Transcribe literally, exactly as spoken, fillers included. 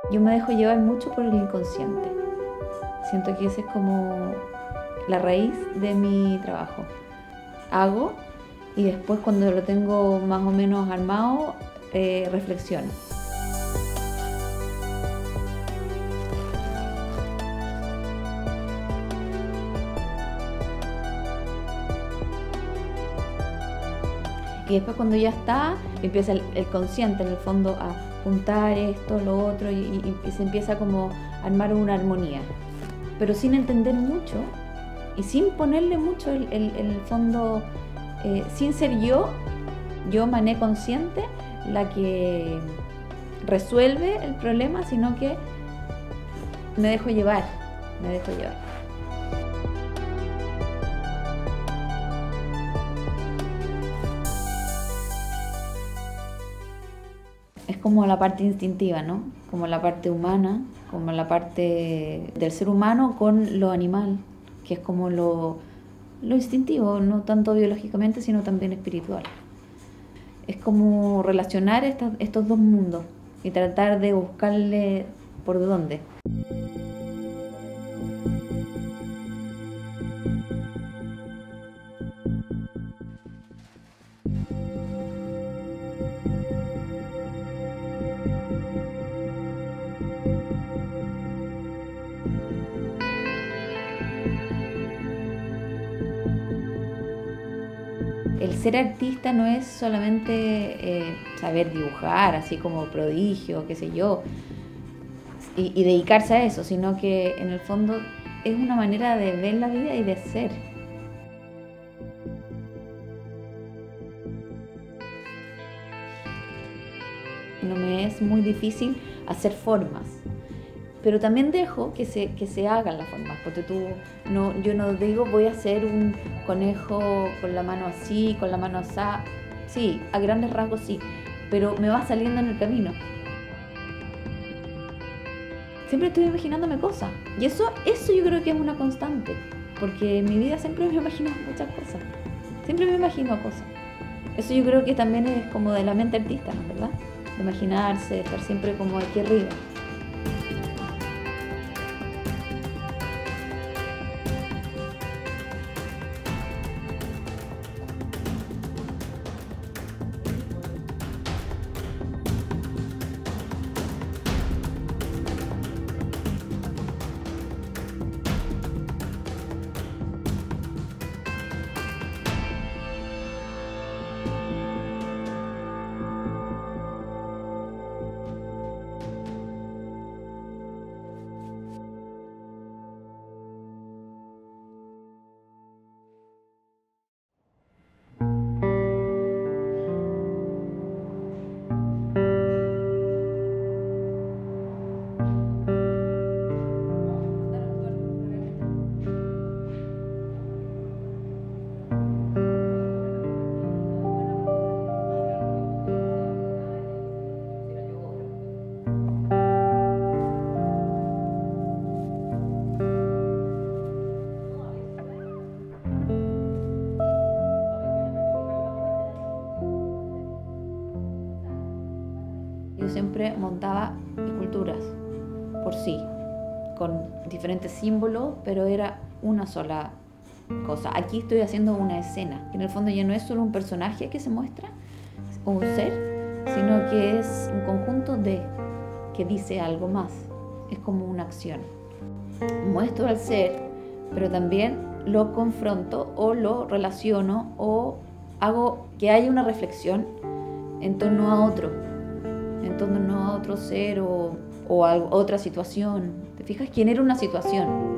Yo me dejo llevar mucho por el inconsciente. Siento que esa es como la raíz de mi trabajo. Hago y después cuando lo tengo más o menos armado, eh, reflexiono. Y después cuando ya está, empieza el, el consciente en el fondo a juntar esto, lo otro, y, y, y se empieza como a armar una armonía. Pero sin entender mucho y sin ponerle mucho el, el, el fondo, eh, sin ser yo, yo mané consciente la que resuelve el problema, sino que me dejo llevar, me dejo llevar. Es como la parte instintiva, ¿no? Como la parte humana, como la parte del ser humano con lo animal, que es como lo, lo instintivo, no tanto biológicamente, sino también espiritual. Es como relacionar estas, estos dos mundos y tratar de buscarle por dónde. El ser artista no es solamente eh, saber dibujar, así como prodigio, qué sé yo, y, y dedicarse a eso, sino que en el fondo es una manera de ver la vida y de ser. No me es muy difícil hacer formas, pero también dejo que se, que se hagan las formas, porque tú, no, yo no digo voy a hacer un conejo con la mano así, con la mano así, sí, a grandes rasgos sí, pero me va saliendo en el camino. Siempre estoy imaginándome cosas, y eso, eso yo creo que es una constante, porque en mi vida siempre me imagino muchas cosas, siempre me imagino cosas. Eso yo creo que también es como de la mente artista, ¿no? ¿Verdad? De imaginarse, de estar siempre como aquí arriba. Yo siempre montaba esculturas por sí, con diferentes símbolos, pero era una sola cosa. Aquí estoy haciendo una escena, que en el fondo ya no es solo un personaje que se muestra, o un ser, sino que es un conjunto de, que dice algo más. Es como una acción. Muestro al ser, pero también lo confronto o lo relaciono o hago que haya una reflexión en torno a otro, en torno a otro ser o, o a otra situación. ¿Te fijas? Genera una situación.